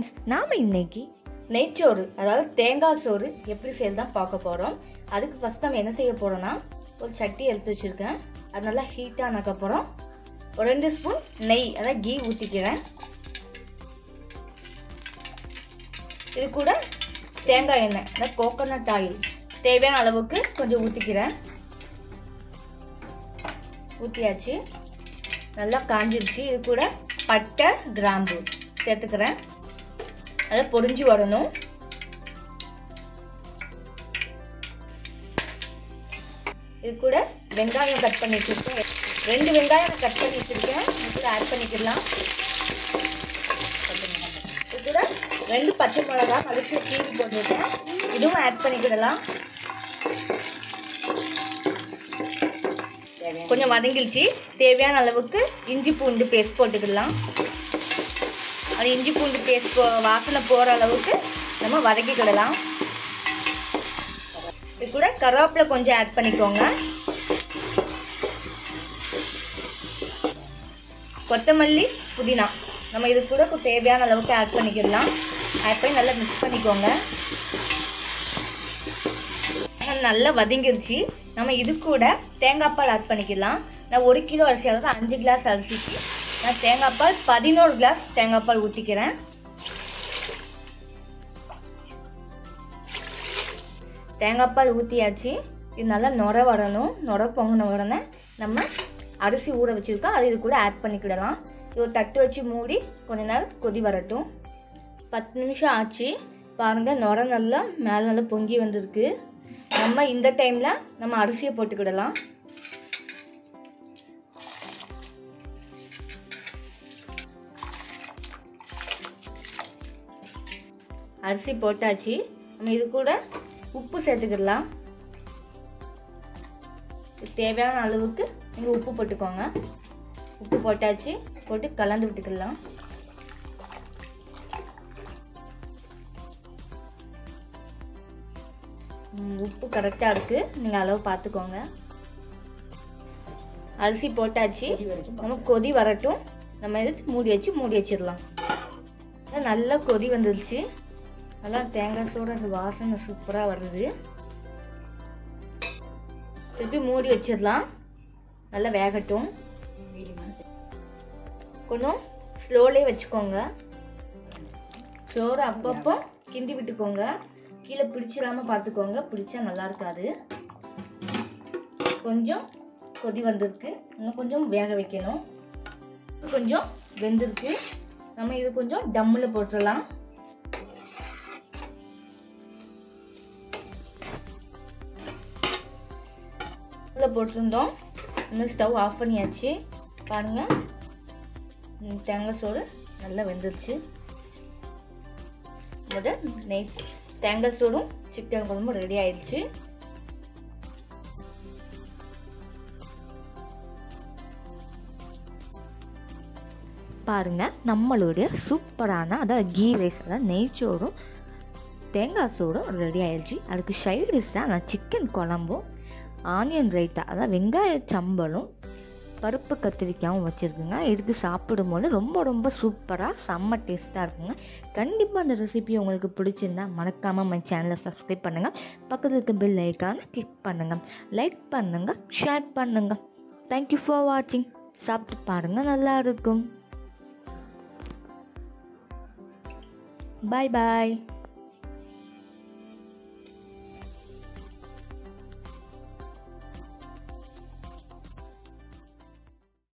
Friends, நாம் இன்னைக்கு நெய்ச்சோறு அதாவது தேங்காய் சோறு எப்படி செய்யறது தான் பார்க்க போகிறோம். அதுக்கு ஃபஸ்ட் நம்ம என்ன செய்ய போகிறோம்னா, ஒரு சட்டி எடுத்து வச்சுருக்கேன். அது நல்லா ஹீட் ஆனதுக்கப்புறம் ஒரு 2 ஸ்பூன் நெய் அதாவது கீ ஊற்றிக்கிறேன். இது கூட தேங்காய் எண்ணெய் அதாவது கோகோனட் ஆயில் தேவையான அளவுக்கு கொஞ்சம் ஊற்றிக்கிறேன். ஊற்றியாச்சு, நல்லா காஞ்சிருச்சு. இது கூட பட்டை கிராம்பு சேர்த்துக்கிறேன். அதை பொரிஞ்சு வரணும். இது கூட வெங்காயம் கட் பண்ணி வச்சுருக்கேன். 2 வெங்காயம் கட் பண்ணி வச்சுருக்கேன். இது கூட ஆட் பண்ணிக்கலாம். இது கூட 2 பச்சை மிளகாய் அதுக்கு கீழே போட்டுருக்கேன். இதுவும் ஆட் பண்ணிக்கிடலாம். கொஞ்சம் வதங்கிடுச்சு. தேவையான அளவுக்கு இஞ்சி பூண்டு பேஸ்ட் போட்டுக்கலாம். அது இஞ்சி பூண்டு பேஸ்ட் வாசனை போகிற அளவுக்கு நம்ம வதக்கிக்கிடலாம். இது கூட கருவேப்பிலை கொஞ்சம் ஆட் பண்ணிக்கோங்க. கொத்தமல்லி புதினா நம்ம இது கூட தேவையான அளவுக்கு ஆட் பண்ணிக்கிடலாம். ஆட் பண்ணி நல்லா மிக்ஸ் பண்ணிக்கோங்க. நல்லா வதங்கிருச்சு. நம்ம இது கூட தேங்காய் பால் ஆட் பண்ணிக்கலாம். நான் 1 கிலோ அரிசி அதாவது 5 கிளாஸ் அரிசிக்கு நான் தேங்காய் பால் 11 கிளாஸ் தேங்காய் பால் ஊற்றிக்கிறேன். தேங்காய் பால் ஊற்றியாச்சு. இது நல்லா நுர வரணும். நுர பொங்கின உடனே நம்ம அரிசி ஊற வச்சுருக்கோம், அது இது கூட ஆட் பண்ணிக்கிடலாம். இது ஒரு தட்டு வச்சு மூடி கொஞ்ச நேரம் கொதி வரட்டும். 10 நிமிஷம் ஆச்சு. பாருங்கள், நுர நல்லா மேலே நல்லா பொங்கி வந்திருக்கு. நம்ம இந்த டைமில் நம்ம அரிசியை போட்டுக்கிடலாம். அரிசி போட்டாச்சு. நம்ம இது கூட உப்பு சேர்த்துக்கிடலாம். தேவையான அளவுக்கு நீங்கள் உப்பு போட்டுக்கோங்க. உப்பு போட்டாச்சு. போட்டு கலந்து விட்டுக்கலாம். உப்பு கரெக்டாக இருக்குது, நீங்கள் அளவு பார்த்துக்கோங்க. அரிசி போட்டாச்சு. நம்ம கொதி வரட்டும். நம்ம இது மூடி வச்சிடலாம். நல்லா கொதி வந்துருச்சு. நல்லா தேங்காய் சோறு அந்த வாசனை சூப்பராக வருது. திருப்பி மூடி வச்சிடலாம். நல்லா வேகட்டும். கொஞ்சம் ஸ்லோலே வச்சுக்கோங்க. சோறு அப்பப்போ கிண்டி விட்டுக்கோங்க. கீழே பிடிச்சிடாம பார்த்துக்கோங்க, பிடிச்சா நல்லா இருக்காது. கொஞ்சம் கொதி வந்திருக்கு. இன்னும் கொஞ்சம் வேக வைக்கணும். கொஞ்சம் வெந்திருக்கு. நம்ம இது கொஞ்சம் டம்மில் போட்டுடலாம். போட்டிருந்தோம். நம்ம ஸ்டவ் ஆஃப் பண்ணியாச்சு. பாருங்க, தேங்காய் சோறு நல்லா வெந்துருச்சு. தேங்காய் சோறும் சிக்கன் குழம்பும் ரெடி ஆயிடுச்சு. பாருங்க, நம்மளுடைய சூப்பரான அதாவது கீ ரைஸ் அதாவது நெய்ச்சோறும் தேங்காய் சோறும் ரெடி ஆயிடுச்சு. அதுக்கு சைட் டிஷ்ஷாக நான் சிக்கன் குழம்பும் ஆனியன் ரைத்தா அதாவது வெங்காய சம்பலும் பருப்பு கத்திரிக்காயும் வச்சுருக்குங்க. இதுக்கு சாப்பிடும்போது ரொம்ப ரொம்ப சூப்பராக செம்ம டேஸ்ட்டாக இருக்குங்க. கண்டிப்பாக அந்த ரெசிபி உங்களுக்கு பிடிச்சிருந்தா மறக்காமல் நம்ம சேனலை சப்ஸ்கிரைப் பண்ணுங்கள். பக்கத்தில் இருக்க பெல் ஐக்கானை கிளிக் பண்ணுங்கள். லைக் பண்ணுங்கள், ஷேர் பண்ணுங்கள். தேங்க்யூ ஃபார் வாட்சிங். சாப்பிட்டு பாருங்கள், நல்லா இருக்கும். பாய் பாய்.